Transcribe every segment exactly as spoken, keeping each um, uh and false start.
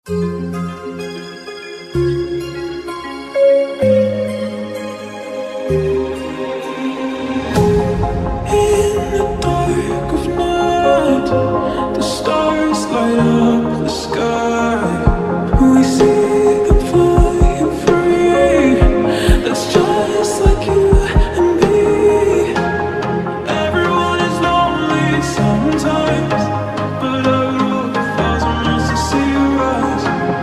Sometimes, but I will a thousand miles to see you rise.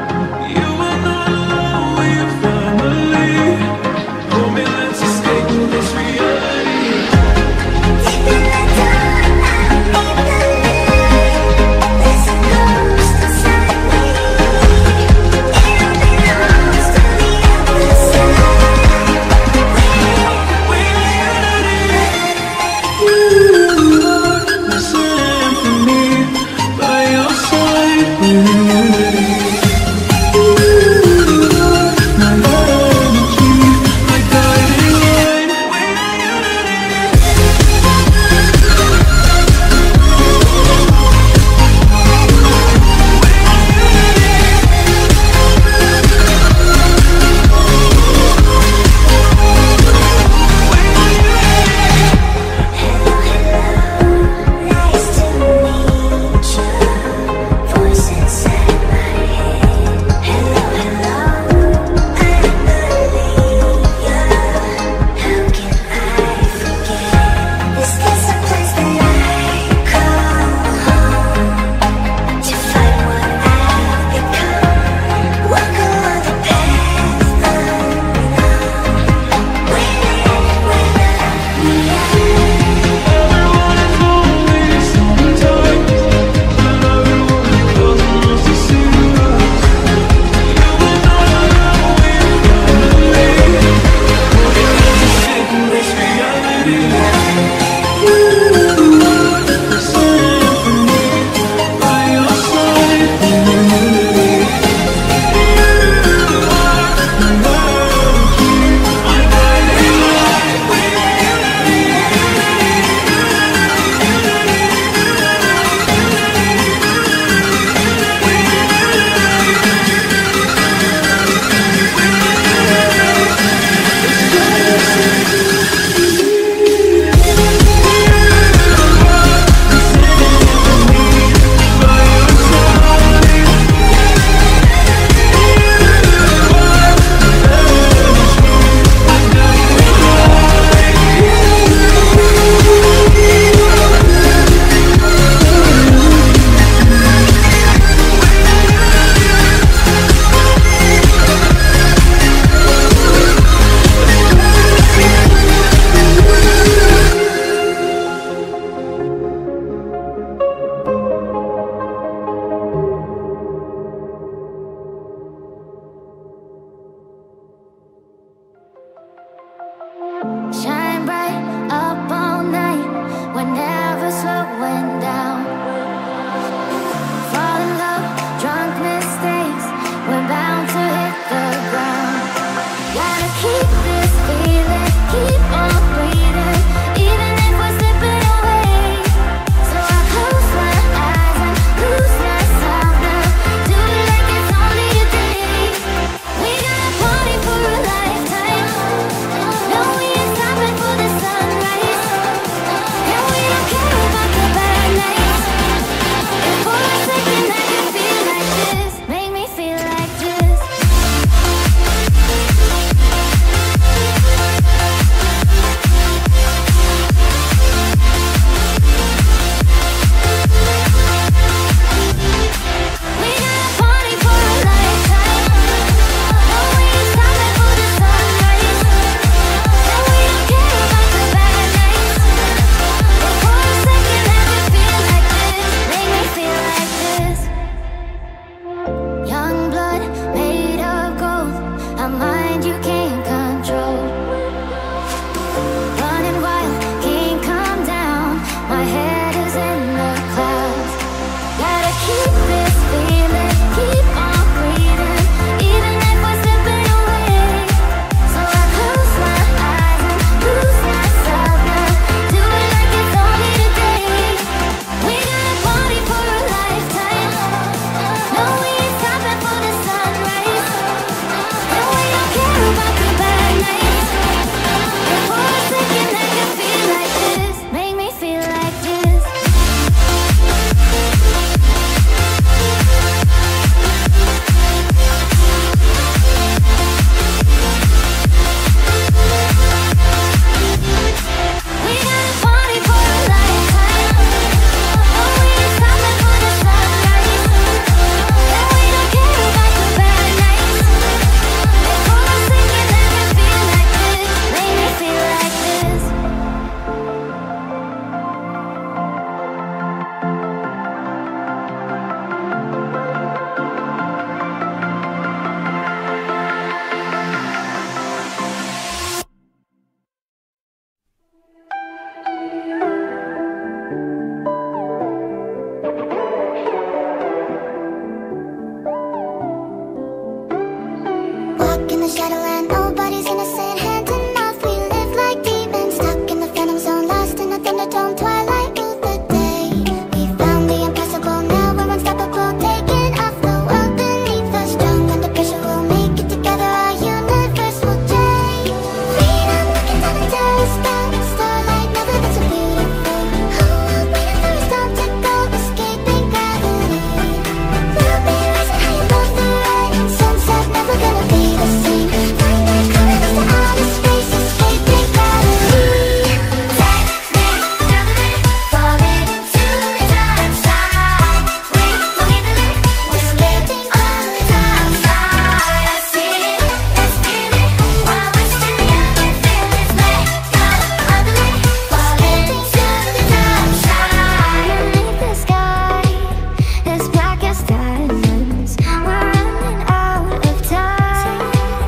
the shadowland, nobody's innocent. Hand in mouth, we live like demons, stuck in the phantom zone, lost in the thunderdome. Twilight ruled the day. We found the impossible, now we're unstoppable. Taking off the world beneath us, strong under pressure. We'll make it together, our universe will change. Freedom, looking down the telescope, starlight never been so beautiful. Whole world waiting for us time to go, escaping gravity. We'll be rising high above the rain, sunset never gonna be the same. Find our colors to outer space, escaping gravity. Take me, traveling, falling to the dark side. We don't need to live, we're living on the dark side. I see it, let's feel it, while we're still young and fearless. Let go of the weight, falling to the dark side. Underneath the sky, as black as diamonds, we're running out of time.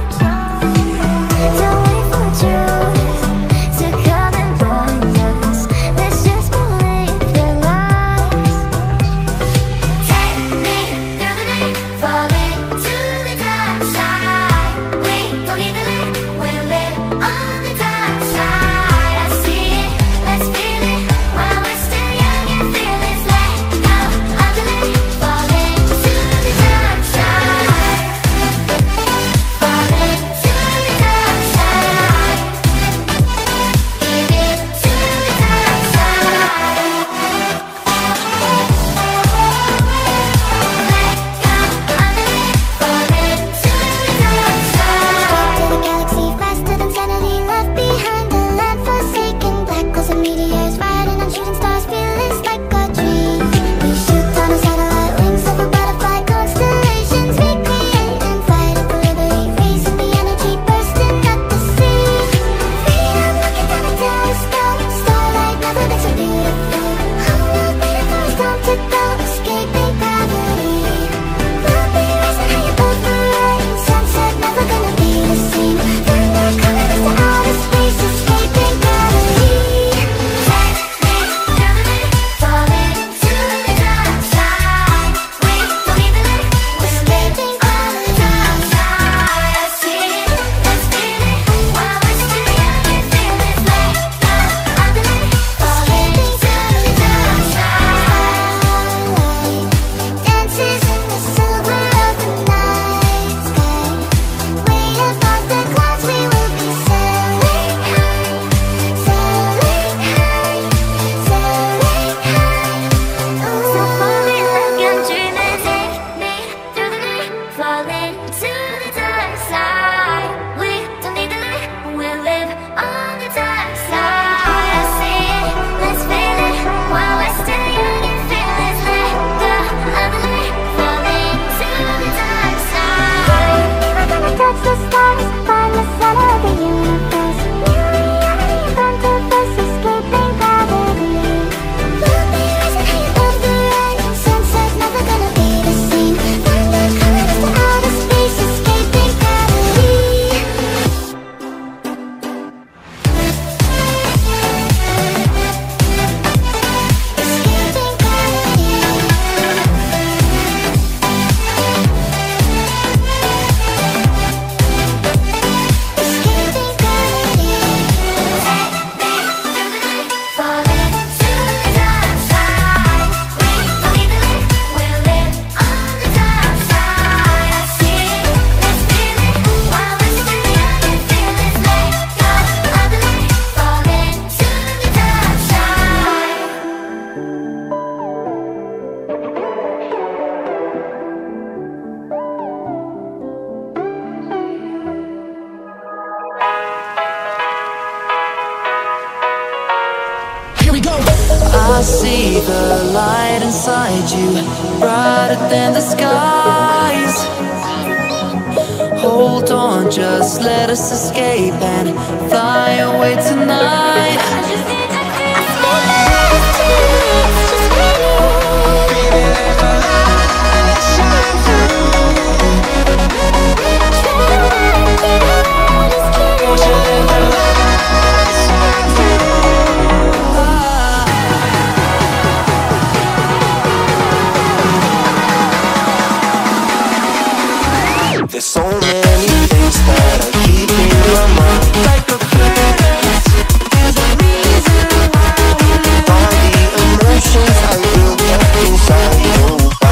Don't wait for truth to come and blind us. Let's just believe their lies. Take me through the night, falling to the dark side. We don't need to live, we'll live on the dark side. I see it, let's feel it, while we're still young and fearless. Let go of the light, falling to the dark side. Falling to the dark side. Give it to the dark side. Let go of the light, falling to the dark side. To the galaxy, faster than sanity, left behind a land forsaken. Black holes and meteors, riding on shooting stars, fearless like a dream. We shoot on a satellite, wings of a butterfly, constellations we create and fight for liberty, raising the energy, bursting at the seams. Freedom, looking down the telescope, starlight never been so beautiful. Whole world waiting for us time to go, escaping gravity. We'll be rising high above the rain, sunset never gonna be the same. Find our colors to outer space, escaping gravity. Take me through the night, falling to the dark side. We don't need to live, we're living on the dark side. I see it, let's feel it, while we're still young and fearless. Let go of the light, falling to the dark side. Dances in the silver of the night sky. Way above the clouds, we will be sailing high, sailing high, sailing high. So falling like I'm dreaming. Take me through the night, falling to the dark side. We don't need to live, we'll live on the dark side. I see it, let's feel it, while we're still young and fearless. Let go of the light, falling to the dark side. We're gonna touch the stars, find the center of the universe. New reality in front of us, escaping gravity. We'll be rising high above the rain, sunset never gonna be the same. Find our colors to outer space, escaping gravity. Escaping gravity. Escaping gravity. Take me through the night, falling to the dark side. We don't need to live, we'll live on the dark side. I see it, let's feel it, while we're still young and fearless. Let go of the light, falling to the dark side. Here we go. I see the light inside you, brighter than the skies. Hold on, just let us escape and fly away tonight. There's so many things that I keep in my mind, like the planets. There's a reason why we live. All the emotions I built up inside you.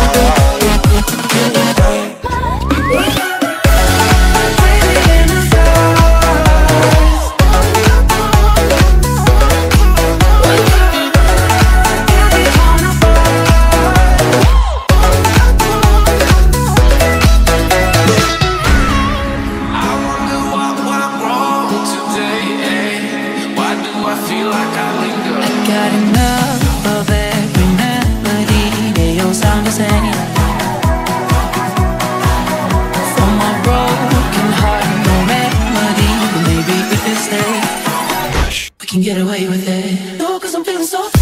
Get away with it. No, cause I'm feeling so free.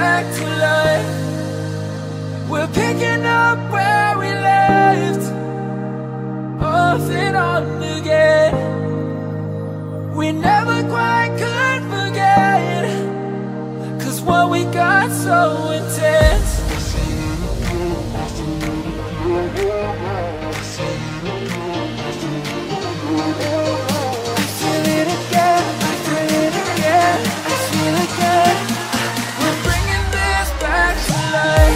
back to life. We're picking up where we left, off and on again. We never quite could forget, 'cause what we got so intense. I feel it again, I feel it again, I feel it again. We're bringing this back to life.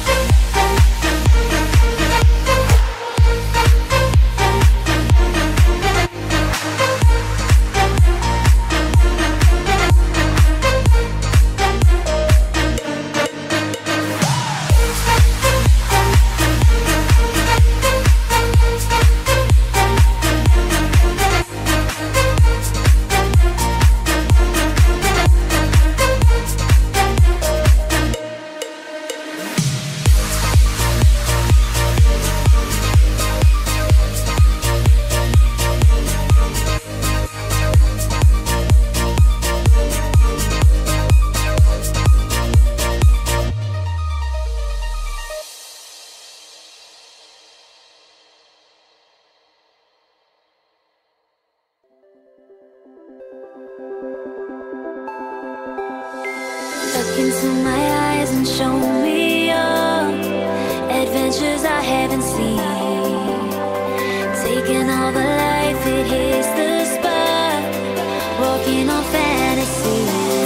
Look into my eyes and show me your adventures I haven't seen. Taking all the life, it hits the spot. Walking on fantasy.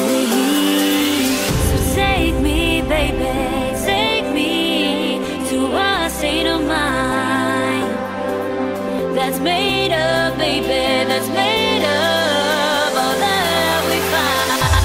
So take me, baby, take me to a state of mind that's made up, baby, that's made up all that we find.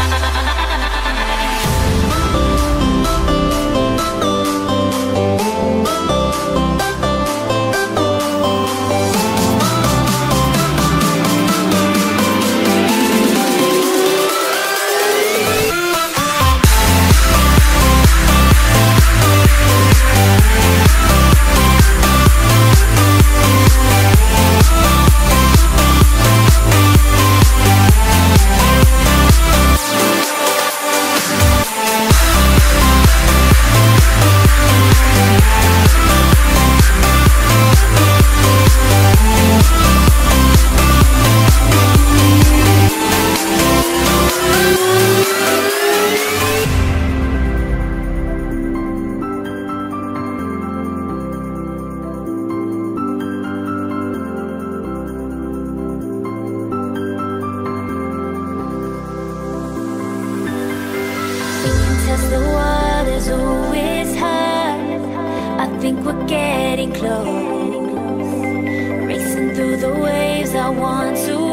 The water's always high. I think we're getting close. Racing through the waves, I want to